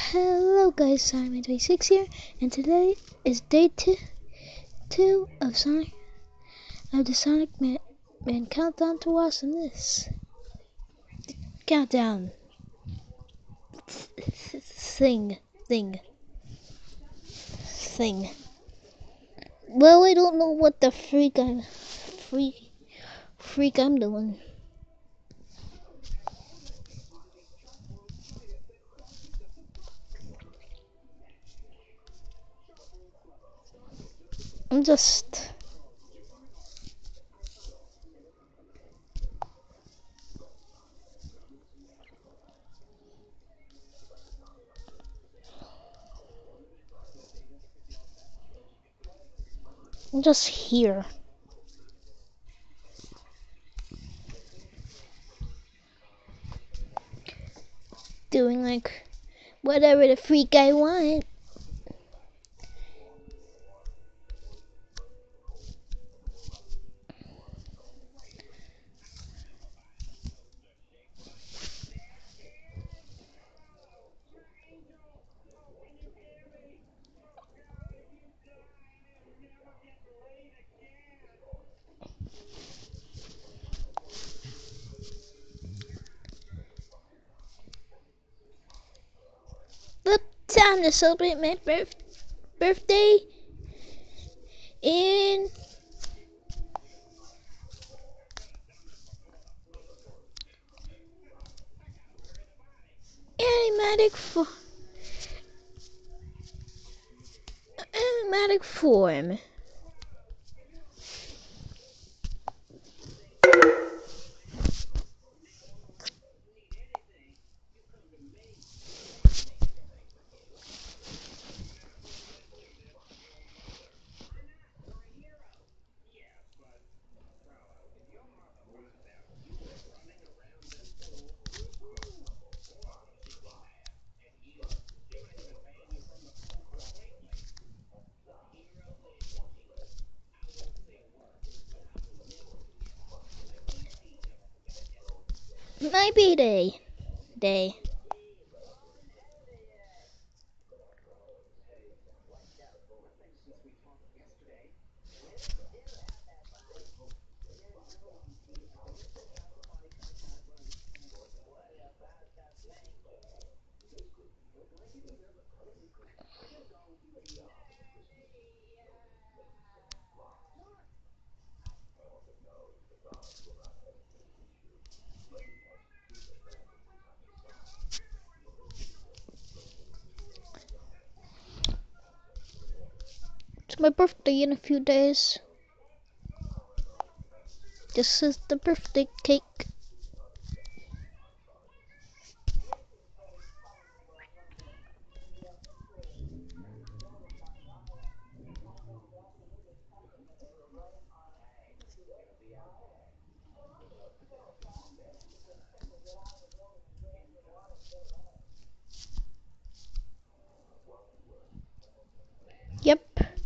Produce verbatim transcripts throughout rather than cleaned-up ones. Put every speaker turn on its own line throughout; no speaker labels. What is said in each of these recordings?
Hello guys, Simon twenty-six here, and today is day two, two of Sonic of the Sonic Man, Man Countdown to Awesomeness. Countdown thing thing thing. Well, I don't know what the freak I'm freak freak I'm doing. I'm just I'm just here. Doing like whatever the freak I want. But time to celebrate my birth birthday in animatic fo animatic form. My B-Day day. It's my birthday in a few days. This is the birthday cake. Yep.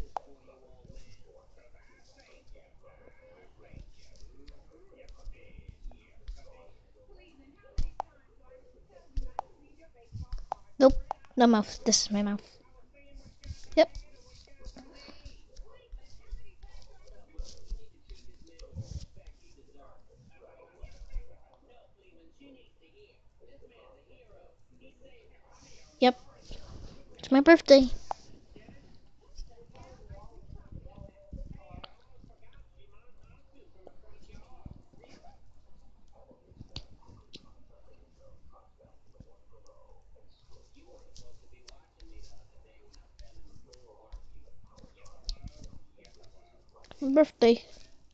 Nope. No mouth. This is my mouth. Yep. Yep. It's my birthday. My birthday.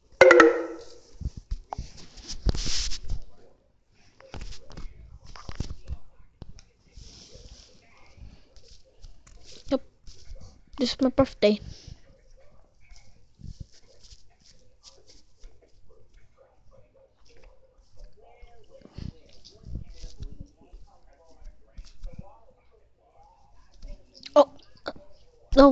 Yep. This is my birthday. Oh. No.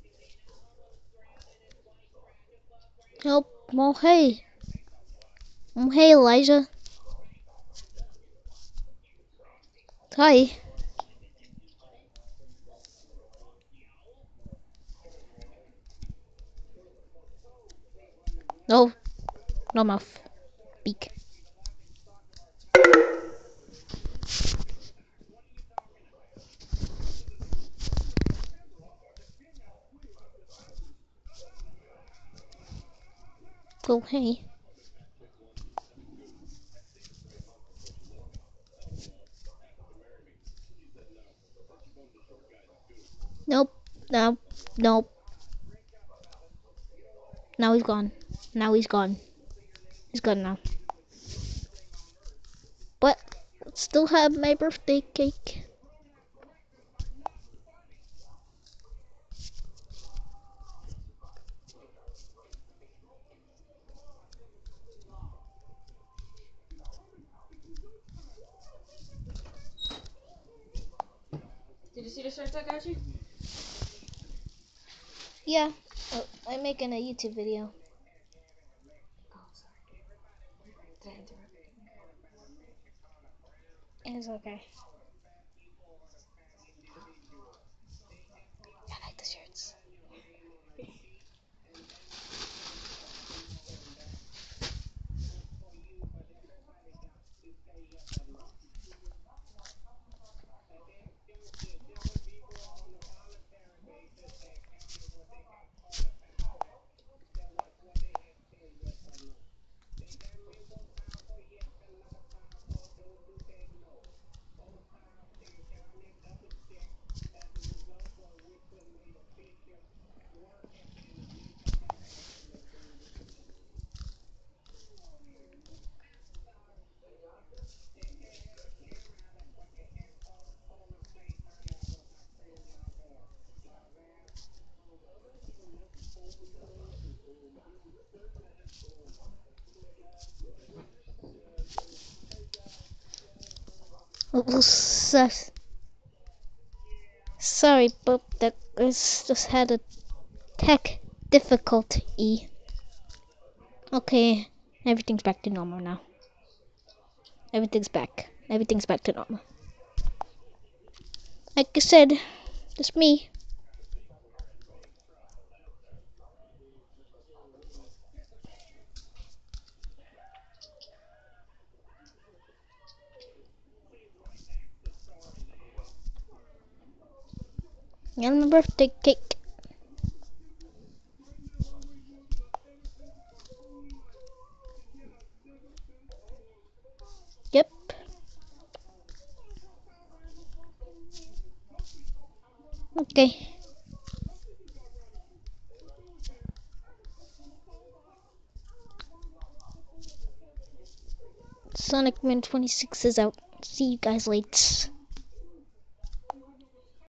Help. Well, hey. Oh, hey, Elijah. Hi. No, no mouth. Beak. Oh, hey. Nope. No. Nope. Now he's gone. Now he's gone. He's gone now. But still have my birthday cake.
Did you see the shirt I got you?
Yeah. Oh, I'm making a YouTube video.
Oh, sorry. Did I interrupt?
It's okay. I like the shirts. Oh, sus. Sorry, but that is just had a tech difficulty. Okay, everything's back to normal now. Everything's back. Everything's back to normal. Like I said, just me. And my birthday cake. Yep. Okay. Sonic Man twenty-six is out. See you guys later.